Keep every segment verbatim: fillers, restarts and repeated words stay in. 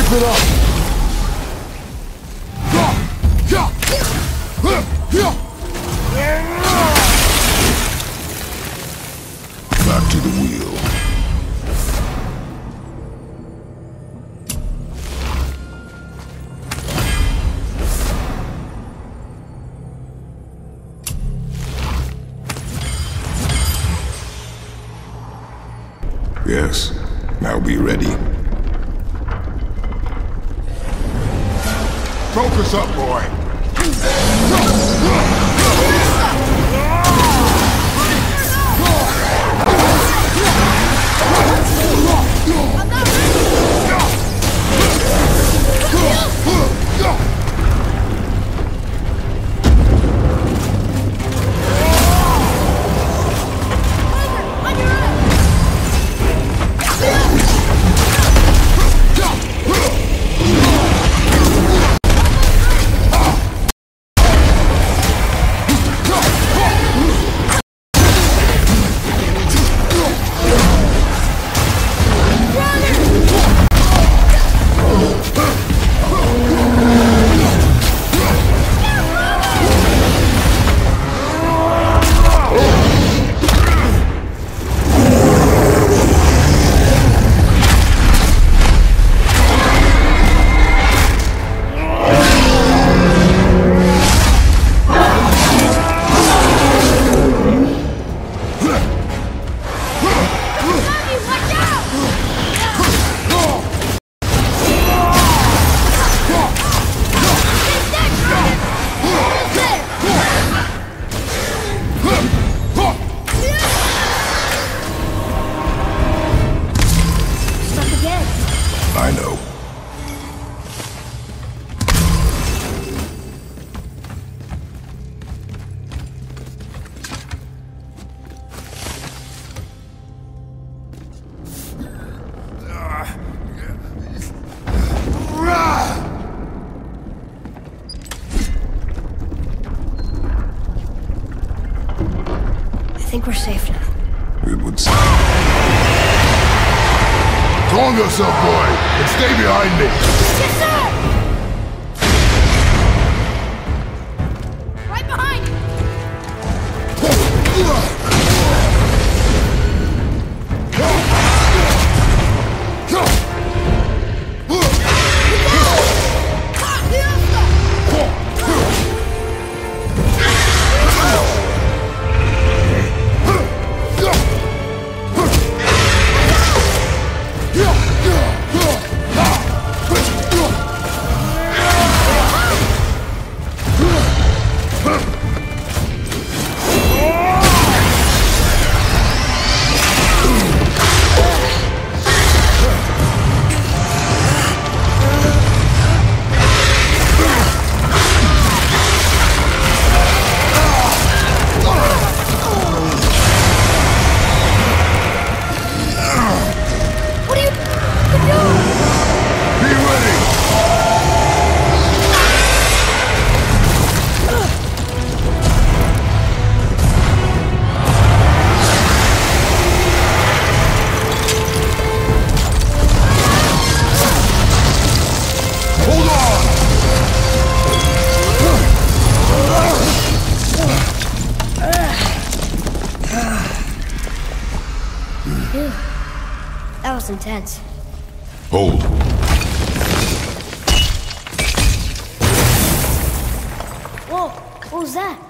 Keep it up! Back to the wheel. Yes, now be ready. Focus up, boy! I know. I think we're safe now. It would seem. Calm yourself, boy, and stay behind me. Yes, sir! Right behind you! That was intense. Hold. Whoa, what was that?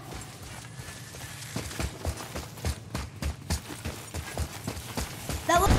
That was...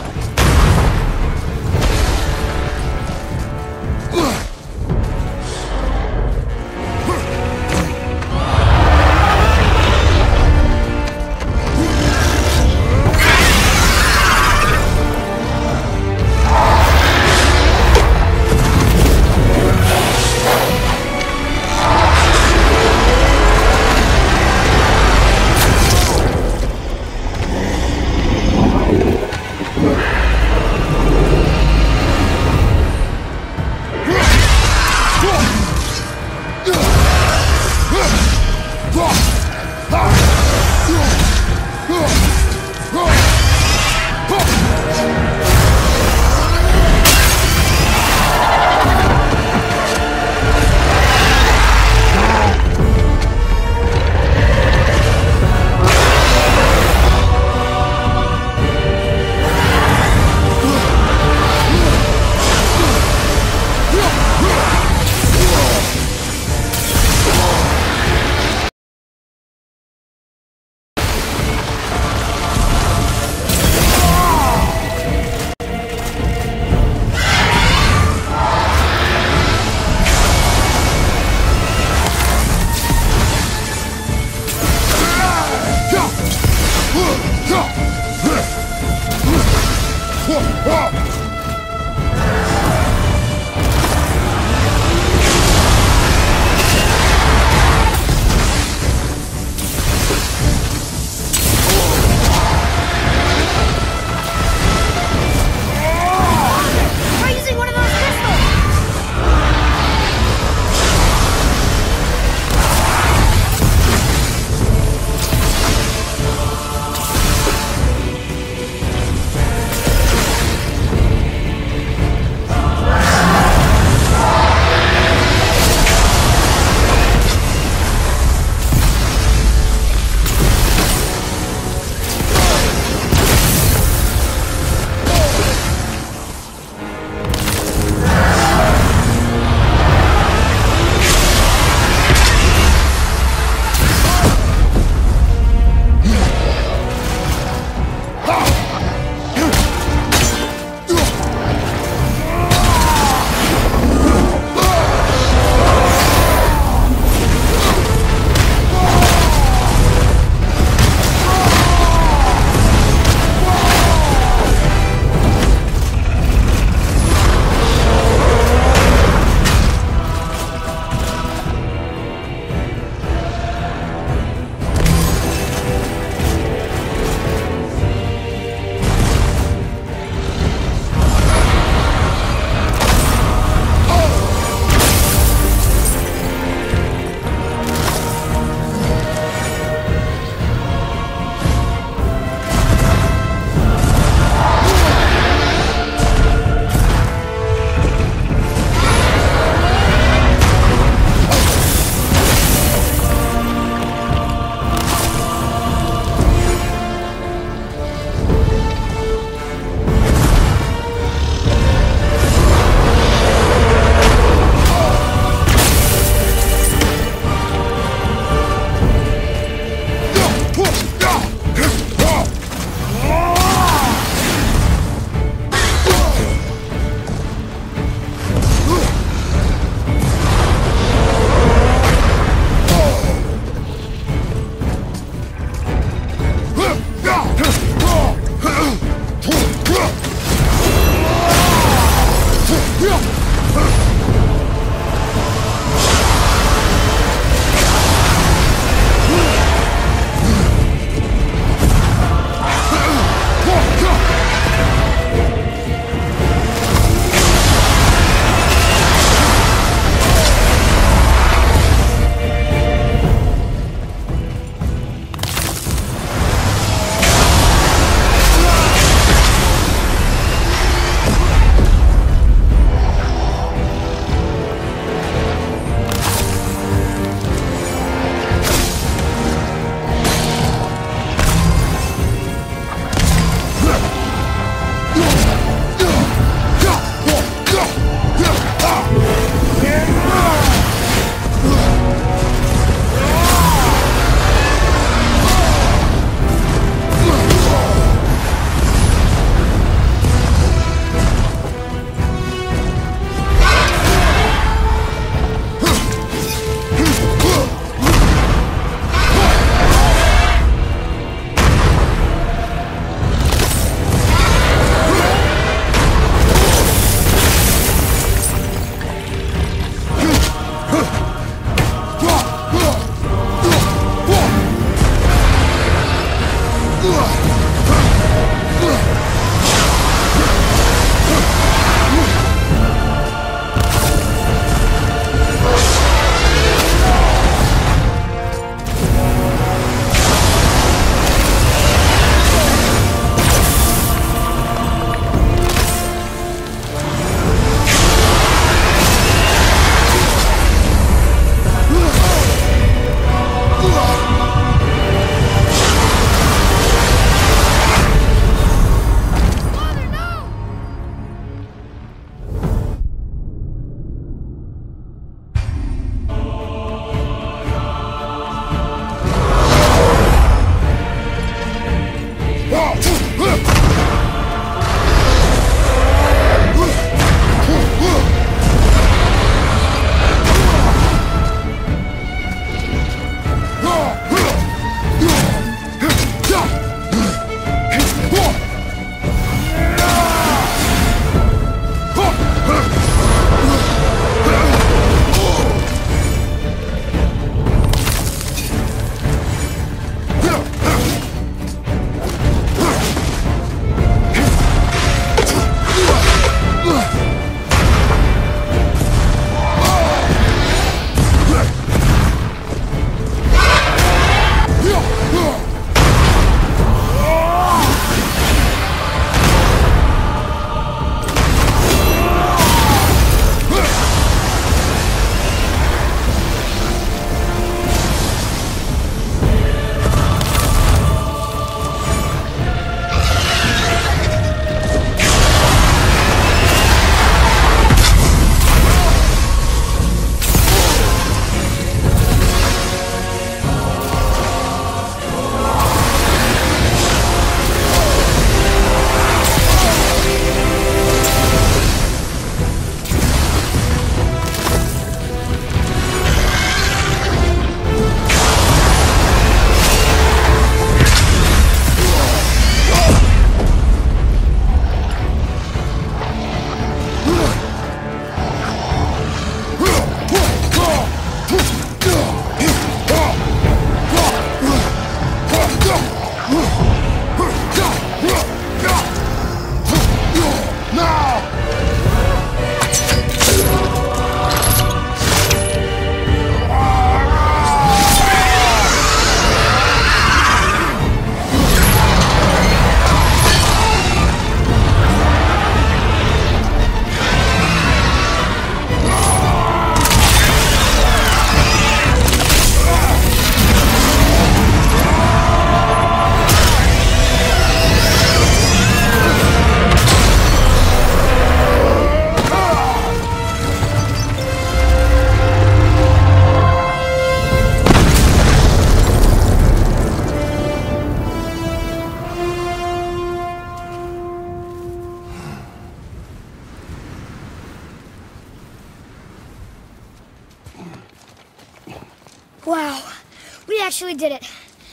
Wow, we actually did it.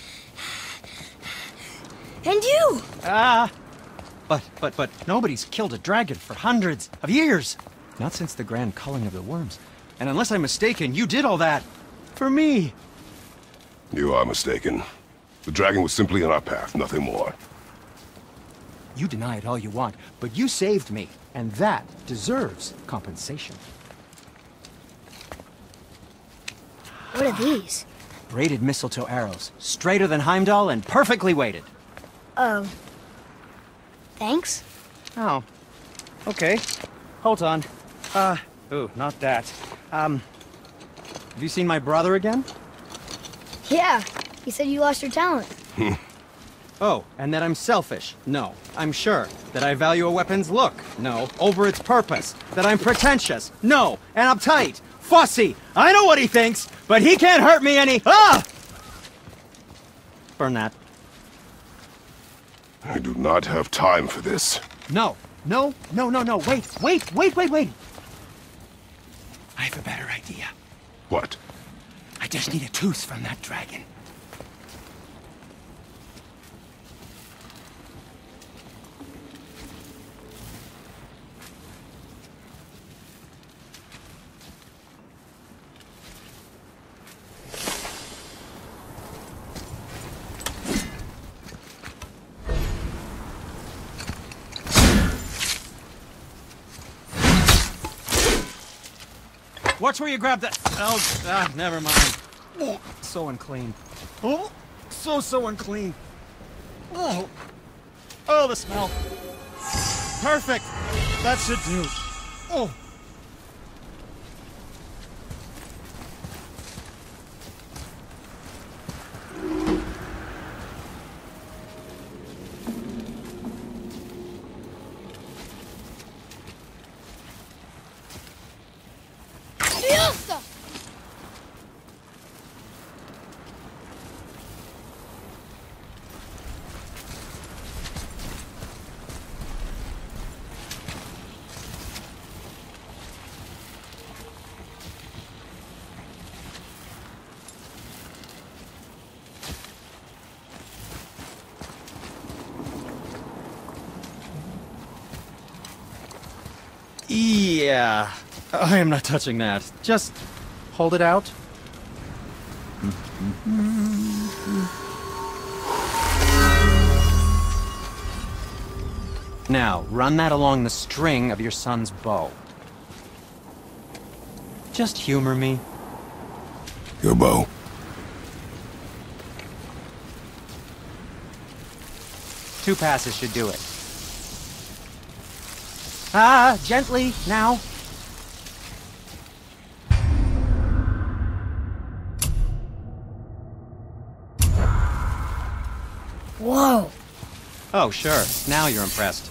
And you! Ah! But, but, but, nobody's killed a dragon for hundreds of years. Not since the grand culling of the worms. And unless I'm mistaken, you did all that for me. You are mistaken. The dragon was simply in our path, nothing more. You deny it all you want, but you saved me, and that deserves compensation. What are these? Braided mistletoe arrows, straighter than Heimdall and perfectly weighted. Oh. Thanks? Oh. Okay. Hold on. Uh, ooh, not that. Um, have you seen my brother again? Yeah, you said you lost your talent. Oh, and that I'm selfish? No. I'm sure. That I value a weapon's look? No. Over its purpose? That I'm pretentious? No. And uptight? Fussy? I know what he thinks, but he can't hurt me any- Ah! Burn that. I do not have time for this. No. No, no, no, no. Wait, wait, wait, wait, wait. I have a better idea. What? I just need a tooth from that dragon. Watch where you grab that. Oh, ah, never mind. Oh, so unclean. Oh, so, so unclean. Oh, oh, the smell. Perfect. That should do. Oh. Yeah, I am not touching that. Just hold it out. Now, run that along the string of your son's bow. Just humor me. Your bow. Two passes should do it. Ah, gently, now. Whoa. Oh, sure. Now you're impressed.